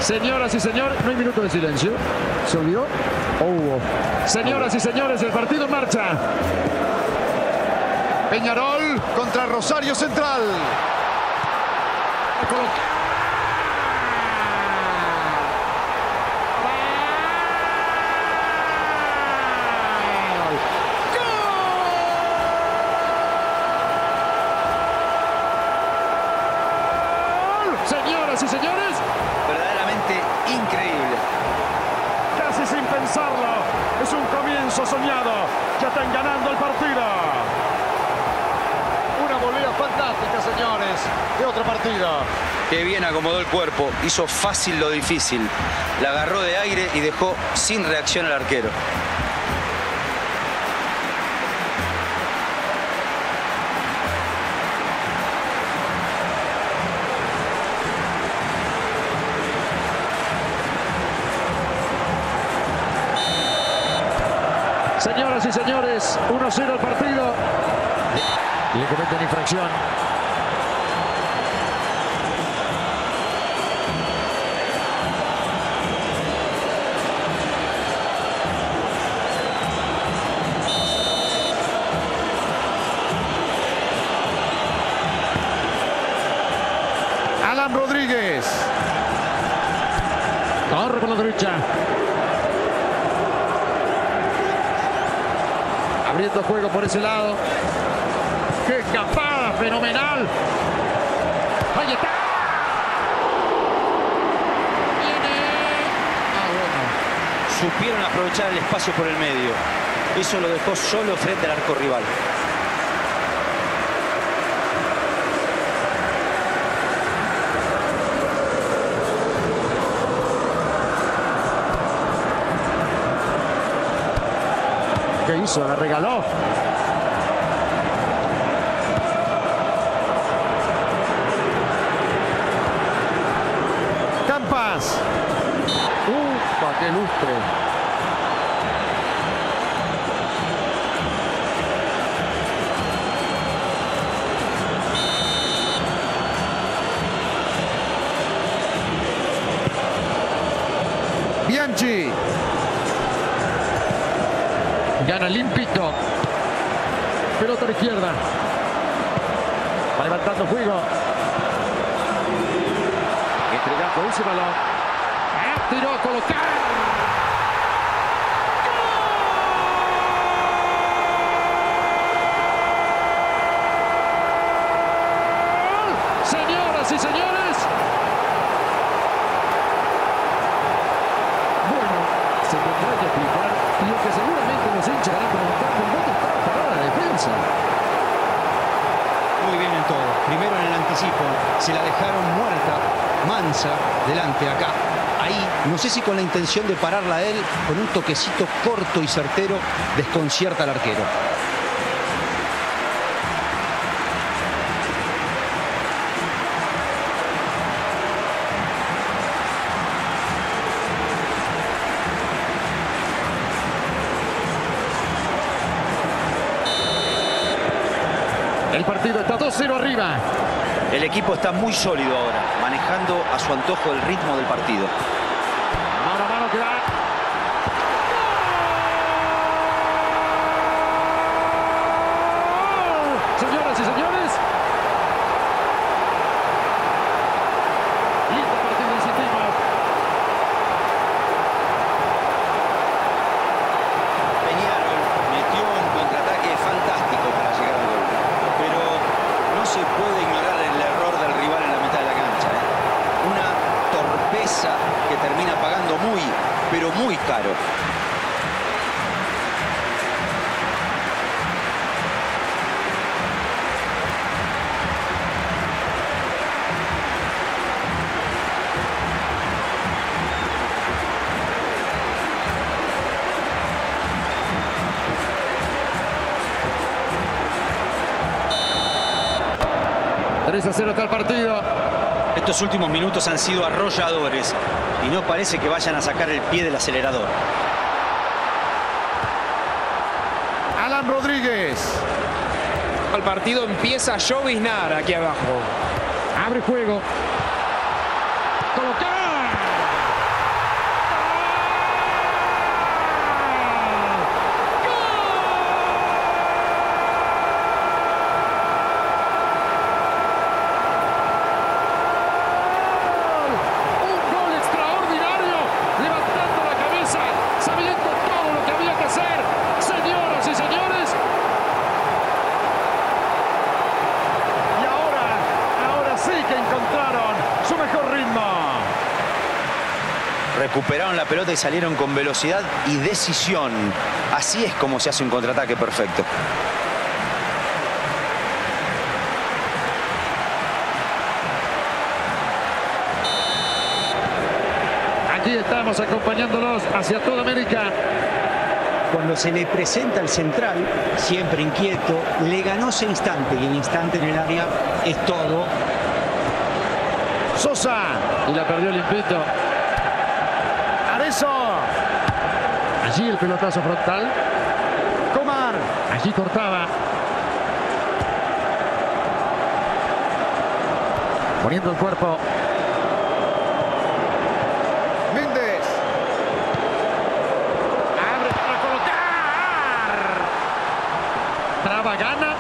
Señoras y señores, no hay minuto de silencio. ¿Se olvidó? ¿O hubo? Señoras y señores, el partido en marcha. Peñarol contra Rosario Central. Señoras y señores, verdaderamente increíble. Casi sin pensarlo, es un comienzo soñado. Ya están ganando el partido. Una volea fantástica, señores, de otro partido. Qué bien acomodó el cuerpo, hizo fácil lo difícil. La agarró de aire y dejó sin reacción al arquero. Señoras y señores, 1-0 el partido. Le cometen infracción. Alan Rodríguez. Corre por la derecha. Abriendo juego por ese lado. ¡Qué escapada! ¡Fenomenal! ¡Ahí está! ¡Viene! Bueno. Supieron aprovechar el espacio por el medio. Eso lo dejó solo frente al arco rival. ¿Qué hizo? La regaló. Campas. ¡Upa! ¡Qué lustre! Bianchi. Gana limpito. Pelota a la izquierda. Va levantando juego. Entregando ese balón. Tiró a colocar. ¡Gol! Señoras y señores. Bueno, se tendrá que explicar lo que seguramente los hinchas van a preguntar por dónde está parada la defensa. Muy bien en todo. Primero en el anticipo. Se la dejaron muerta, mansa, delante acá. Ahí, no sé si con la intención de pararla a él, con un toquecito corto y certero, desconcierta al arquero. El partido está 2-0 arriba. El equipo está muy sólido ahora, manejando a su antojo el ritmo del partido. Mano a mano que va. Señoras y señores. Lindo partido insistimos. Peñarol metió un contraataque fantástico para llegar al gol. Pero no se puede ignorar el error del rival en la mitad de la cancha. Una torpeza que termina pagando muy, pero muy caro. $3-0 está el partido. Estos últimos minutos han sido arrolladores y no parece que vayan a sacar el pie del acelerador. Alan Rodríguez. El partido empieza a lloviznar aquí abajo. Abre juego. Colocar. Recuperaron la pelota y salieron con velocidad y decisión. Así es como se hace un contraataque perfecto. Aquí estamos acompañándolos hacia toda América. Cuando se le presenta al central, siempre inquieto, le ganó ese instante, y el instante en el área es todo. Sosa, y la perdió limpito. Arezzo. Allí el pelotazo frontal. Comar. Allí cortaba. Poniendo el cuerpo. Méndez. Abre para colocar. Traba, gana.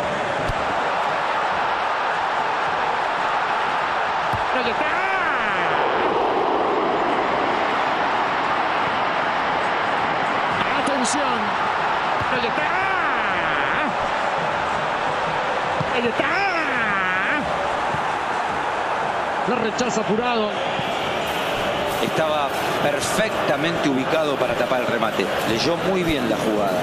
Ahí está. Atención. Ahí está. Ahí está. La rechaza apurado. Estaba perfectamente ubicado para tapar el remate. Leyó muy bien la jugada.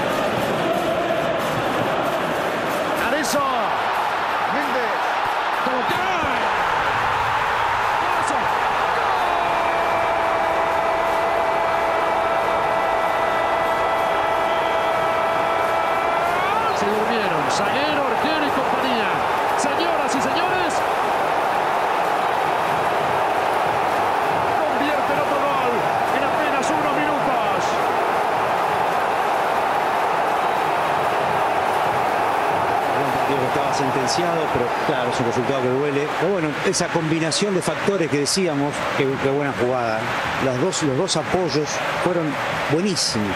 Arezzo. Méndez. Colocar. Se durmieron. Zaguero, arquero y compañía. Señoras y señores. Convierten otro gol en apenas unos minutos. Un partido que estaba sentenciado, pero claro, es un resultado que duele. Pero bueno, esa combinación de factores que decíamos, qué buena jugada. Los dos apoyos fueron buenísimos.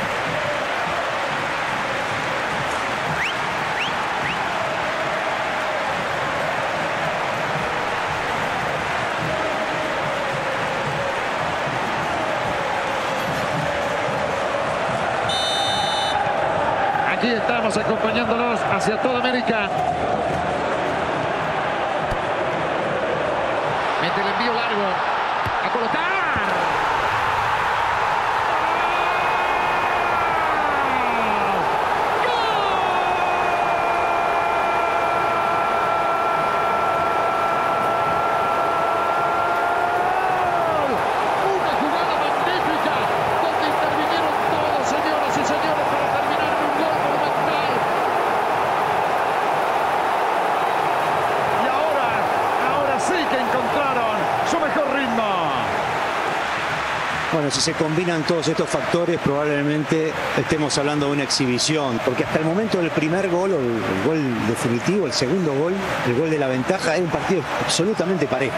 Aquí estamos acompañándolos hacia toda América. Mete el envío largo. A colocar. Bueno, si se combinan todos estos factores, probablemente estemos hablando de una exhibición, porque hasta el momento del primer gol, o el gol definitivo, el segundo gol, el gol de la ventaja, era un partido absolutamente parejo.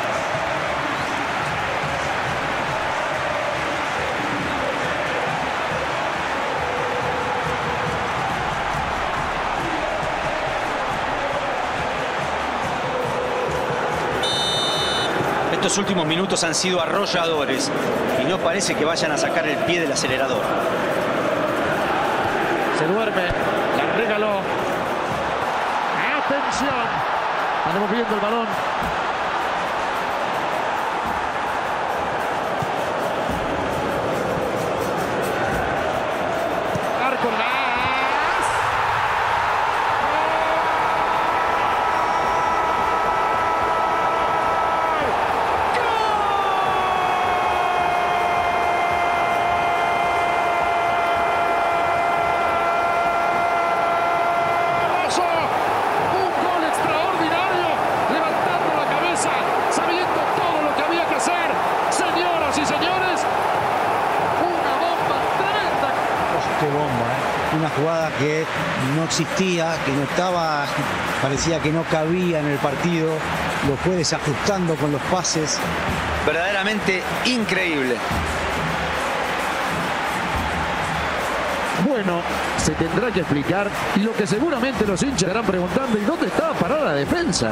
Estos últimos minutos han sido arrolladores y no parece que vayan a sacar el pie del acelerador. Se duerme, la regaló. Atención. Estamos viendo el balón. Arco. Una jugada que no existía, que no estaba, parecía que no cabía en el partido, lo fue desajustando con los pases. Verdaderamente increíble. Bueno, se tendrá que explicar y lo que seguramente los hinchas estarán preguntando, ¿y dónde estaba parada la defensa?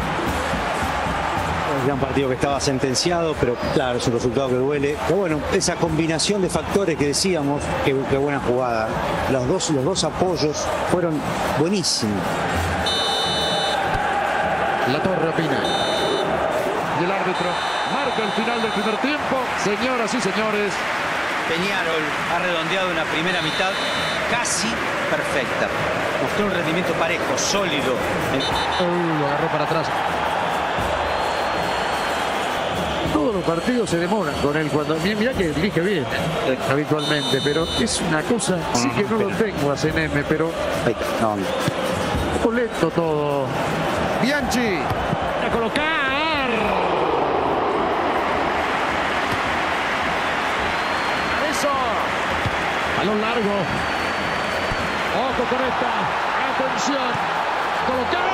Era un partido que estaba sentenciado, pero claro, es un resultado que duele. Pero bueno, esa combinación de factores que decíamos, qué buena jugada. Los dos apoyos fueron buenísimos. La Torre opina. Y el árbitro marca el final del primer tiempo. Señoras y señores, Peñarol ha redondeado una primera mitad casi perfecta. Mostró un rendimiento parejo, sólido. lo agarró para atrás. Todos los partidos se demoran con él. Cuando mirá que dirige bien habitualmente, pero es una cosa, sí que no lo tengo a CNM, pero un poco lento todo. Bianchi a colocar. Eso. Balón largo. Ojo con esta. Atención. Colocar.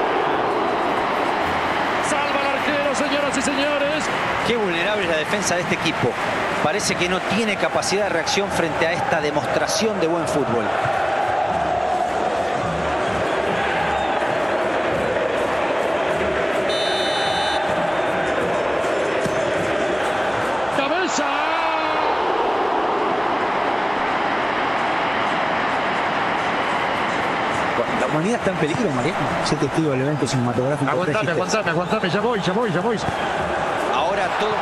Salva al arquero, señoras y señores. Qué vulnerable es la defensa de este equipo. Parece que no tiene capacidad de reacción frente a esta demostración de buen fútbol. Cabeza. La humanidad está en peligro, Mariano. Soy testigo del evento cinematográfico. Aguantame, ya voy. Ahora todo...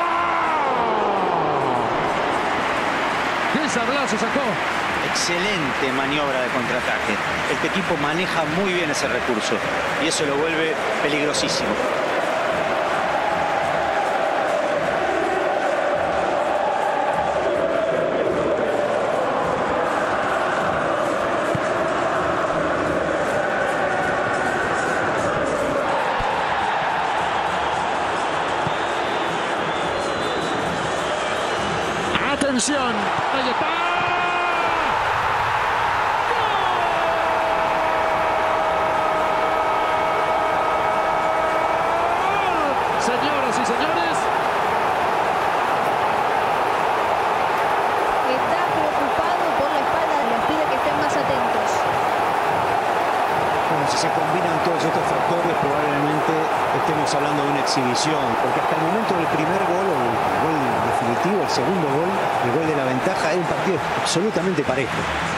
¡Qué sablazo sacó! Excelente maniobra de contraataque. Este equipo maneja muy bien ese recurso y eso lo vuelve peligrosísimo. Atención, ahí está. ¡Gol! Señoras y señores. Está preocupado por la espalda, les pide que estén más atentos. Bueno, si se combinan todos estos factores, probablemente estemos hablando de una exhibición, porque hasta el momento del primer gol, o el gol definitivo, el segundo gol, el gol de la ventaja, es un partido absolutamente parejo.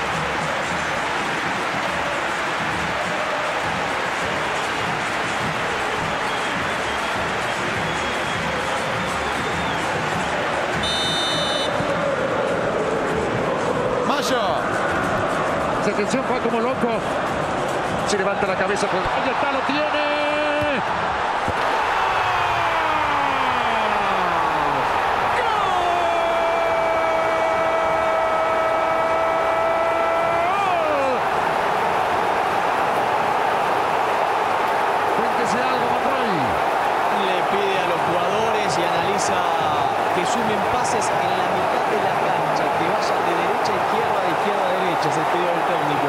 Mayo. Esa atención fue como loco. Se levanta la cabeza. Ahí está, lo tiene. Sumen pases en la mitad de la cancha, que vayan de derecha a izquierda, de izquierda a derecha, es el pedido del técnico.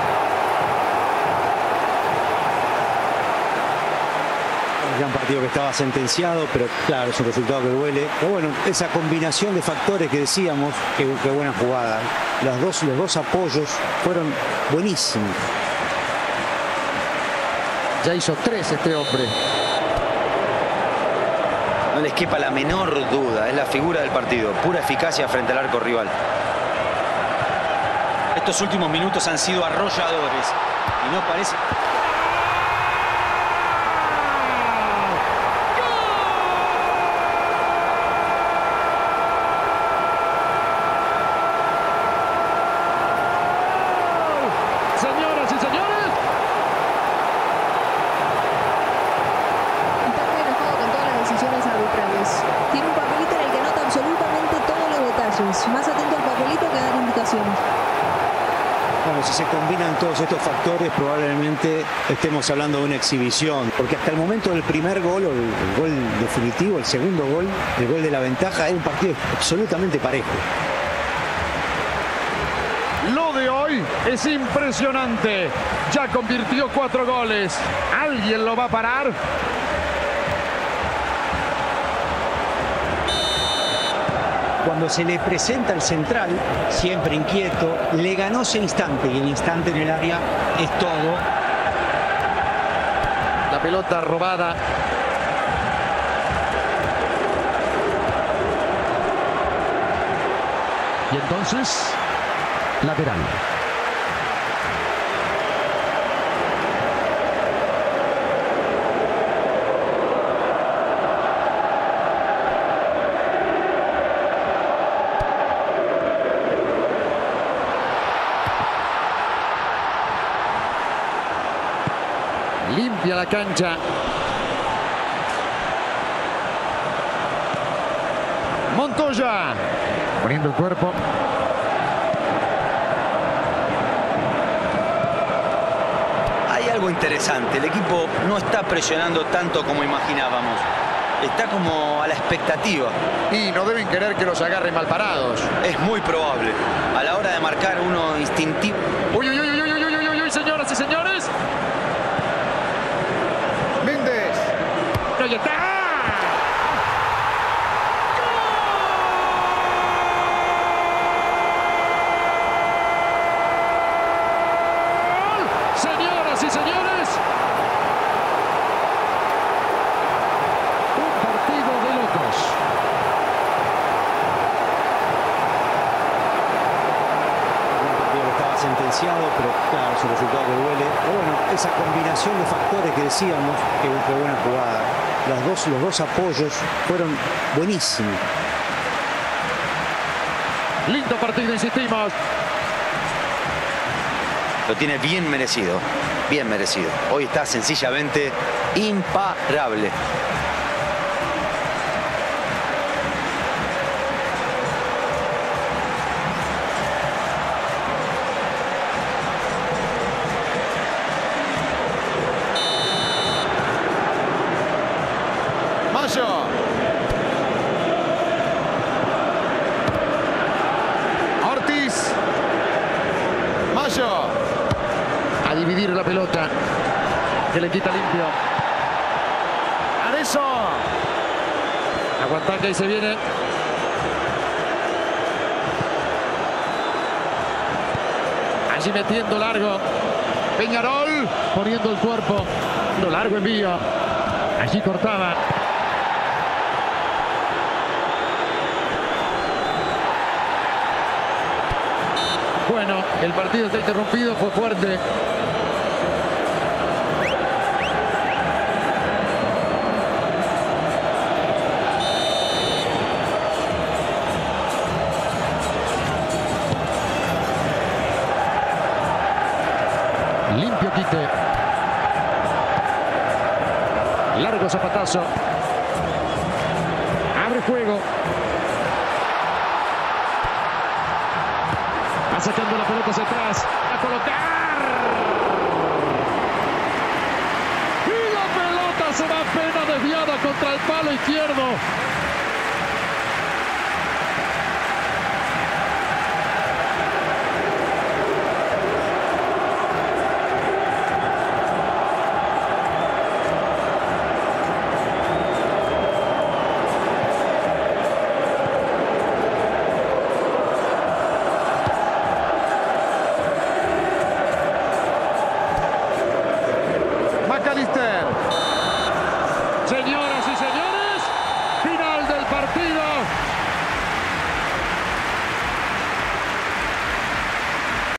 Era un partido que estaba sentenciado, pero claro, es un resultado que duele. Pero bueno, esa combinación de factores que decíamos, qué buena jugada. Los dos apoyos fueron buenísimos. Ya hizo 3 este hombre. No les quepa la menor duda, es la figura del partido, pura eficacia frente al arco rival. Estos últimos minutos han sido arrolladores y no parece... Señoras y señores. Arbitrales. Tiene un papelito en el que anota absolutamente todos los detalles. Más atento al papelito que a dar indicaciones. Bueno, si se combinan todos estos factores, probablemente estemos hablando de una exhibición, porque hasta el momento del primer gol, o el gol definitivo, el segundo gol, el gol de la ventaja, es un partido absolutamente parejo. Lo de hoy es impresionante. Ya convirtió 4 goles. ¿Alguien lo va a parar? Cuando se le presenta el central, siempre inquieto, le ganó ese instante, y el instante en el área es todo. La pelota robada. Y entonces, lateral. Limpia la cancha. Montoya. Poniendo el cuerpo. Hay algo interesante. El equipo no está presionando tanto como imaginábamos. Está como a la expectativa. Y no deben querer que los agarren mal parados. Es muy probable. A la hora de marcar uno instintivo. Uy, uy, uy, uy, uy, uy, uy, uy, señoras y señores. Méndez. Ahí está. Señoras y señores, un partido de locos. Un partido que estaba sentenciado, pero claro, su resultado que duele. Pero bueno, esa combinación de factores que decíamos, que fue buena jugada. Los dos apoyos fueron buenísimos. Lindo partido, insistimos. Lo tiene bien merecido. Bien merecido. Hoy está sencillamente imparable. Mayo. Ortiz. Mayo. A dividir la pelota. Que le quita limpio. Arezzo. Aguanta que ahí se viene. Allí metiendo largo. Peñarol. Poniendo el cuerpo. Lo largo envío. Allí cortaba. Bueno, el partido está interrumpido, fue fuerte. Limpio quite. Largo zapatazo. Abre juego. Va sacando la pelota hacia atrás. A colocar. Y la pelota será apenas desviada contra el palo izquierdo.